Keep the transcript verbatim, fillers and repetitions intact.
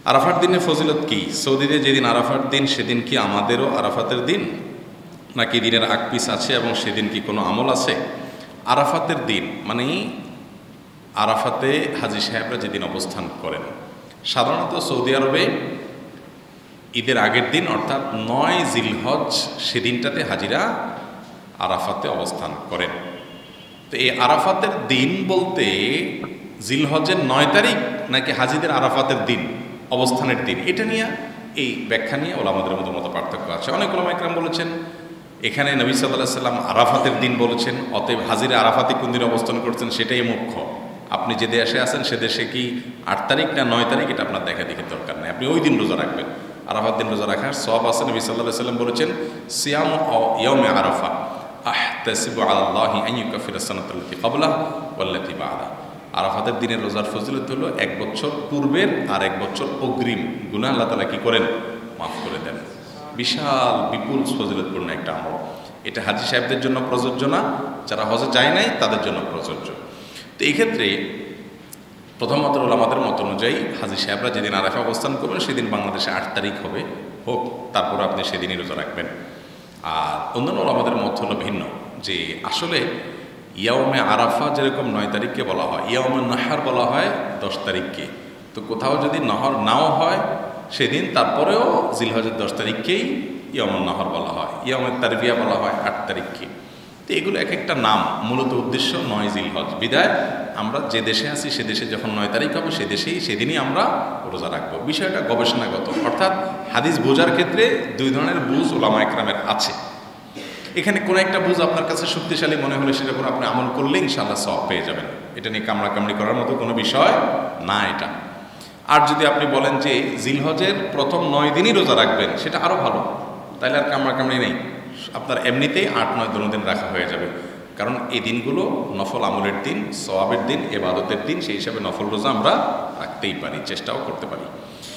আরাফার দিনের ফজিলত কি? সৌদিতে যেদিন আরাফার দিন সেদিন কি আমাদেরও আরাফাতের দিন, নাকি দিনের আগ পিছ আছে এবং সেদিন কি কোনো আমল আছে? আরাফাতের দিন মানে আরাফাতে হাজী সাহেবরা যেদিন অবস্থান করেন, সাধারণত সৌদি আরবে ঈদের আগের দিন অর্থাৎ নয় জিলহজ সেদিনটাতে হাজিরা আরাফাতে অবস্থান করেন। তো এই আরাফাতের দিন বলতে জিলহজের নয় তারিখ নাকি হাজিদের আরাফাতের দিন অবস্থানের দিন, এটা নিয়ে এই ব্যাখ্যা নিয়ে ওলামাদের মধ্যে মতো পার্থক্য আছে। অনেক ওলামা ইকরাম বলেছেন এখানে নবী সাল্লাল্লাহু আলাইহি সাল্লাম আরাফাতের দিন বলেছেন, অতএব হাজিরা আরাফাতে কোন দিন অবস্থান করছেন সেটাই মুখ্য। আপনি যে দেশে আছেন সে দেশে কি আট তারিখ না নয় তারিখ এটা আপনার দেখা দেখি দরকার নেই, আপনি ওই দিন রোজা রাখবেন। আরাফাত দিন রোজা রাখার সওয়াব আছে। নবী সাল্লাল্লাহু আলাইহি সাল্লাম বলেছেন সিয়াম ইয়াউমে আরাফা আহতাসিবু আলাল্লাহি আন ইউকাফিরা সানাতাল্লাতী ক্বাবলাহু ওয়াল্লাতী বা'দাহু। আরাফাতের দিনের রোজার ফজিলত হলো এক বছর পূর্বের আর এক বছর অগ্রিম গুনাহ আল্লাহ তাআলা কি করেন, মাফ করে দেন। বিশাল বিপুল ফজিলতপূর্ণ একটা আমল। এটা হাজী সাহেবদের জন্য প্রযোজ্য না, যারা হজে যায় নাই তাদের জন্য প্রযোজ্য। তো এই ক্ষেত্রে প্রথমত ওলামাদের মত অনুযায়ী হাজী সাহেবরা যেদিন আরাফা অবস্থান করবেন সেদিন বাংলাদেশে আট তারিখ হবে, হোক তারপর আপনি সেদিনই রোজা রাখবেন। আর অন্যান্য ওলামাদের মত হলো ভিন্ন, যে আসলে ইয়াউমে আরাফা যেরকম নয় তারিখকে বলা হয়, ইয়াউমে নাহার বলা হয় দশ তারিখকে। তো কোথাও যদি নহর নাও হয় সেদিন তারপরেও জিলহজের দশ তারিখকেই ইয়াউমুন নাহর বলা হয়, ইয়াউমে তারবিয়া বলা হয় আট তারিখকে। তো এগুলো এক একটা নাম, মূলত উদ্দেশ্য নয় জিলহজ। বিদায় আমরা যে দেশে আছি সে দেশে যখন নয় তারিখ হবে সে দেশেই সেদিনই আমরা রোজা রাখবো। বিষয়টা গবেষণাগত, অর্থাৎ হাদিস বোঝার ক্ষেত্রে দুই ধরনের বুঝ ওলামা একরামের আছে। এখানে কোনো একটা বুঝ আপনার কাছে শক্তিশালী মনে হলে সেটা করে আপনি আমল করলে ইনশাআল্লাহ সওয়াব পেয়ে যাবেন। এটা নিয়ে কামড়াকামড়ি করার মতো কোনো বিষয় না এটা। আর যদি আপনি বলেন যে জিলহজের প্রথম নয় দিনই রোজা রাখবেন, সেটা আরও ভালো, তাহলে আর কামড়াকামড়ি নেই, আপনার এমনিতেই আট নয় দোনো দিন রাখা হয়ে যাবে। কারণ এই দিনগুলো নফল আমলের দিন, সওয়াবের দিন, ইবাদতের দিন, সেই হিসাবে নফল রোজা আমরা রাখতেই পারি, চেষ্টাও করতে পারি।